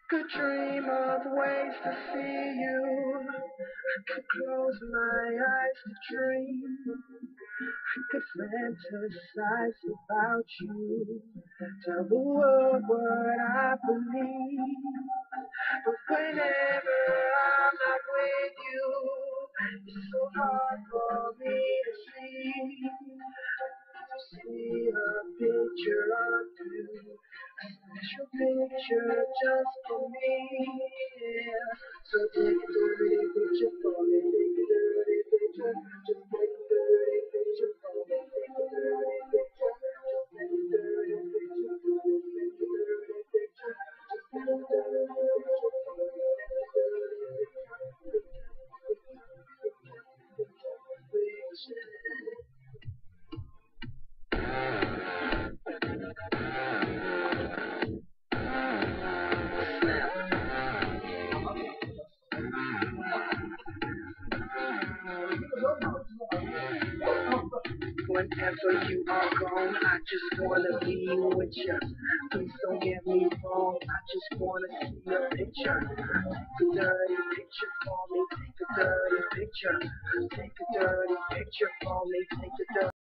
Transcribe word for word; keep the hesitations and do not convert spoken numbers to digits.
Could dream of ways to see you. I could close my eyes to dream. I could fantasize about you. Tell the world what I believe. But whenever I'm not with you, it's so hard for me to see. To see a picture of you. Special picture just for me, yeah. So take a dirty picture for me, take a dirty picture, just take a dirty picture for me, take a dirty picture, just take a dirty picture for me, take a dirty picture, just take a dirty picture for me, take a dirty picture, picture, picture. Whenever you are gone, I just wanna be with you. Please don't get me wrong, I just wanna see your picture. Take a dirty picture for me, take a dirty picture. Take a dirty picture for me, take a dirty